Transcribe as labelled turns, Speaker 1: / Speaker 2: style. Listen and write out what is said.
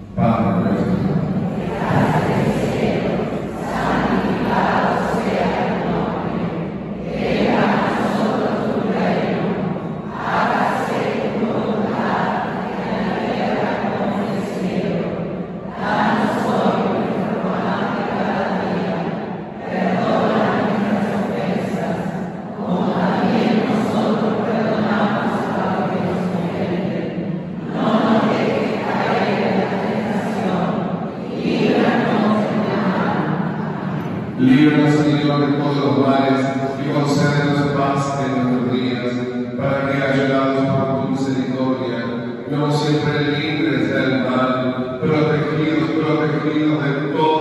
Speaker 1: Padre nuestro. Líbranos, Señor, de todos los males y concédenos paz en nuestros días, para que, ayudados por tu misericordia, no siempre libres del mal, protegidos de todo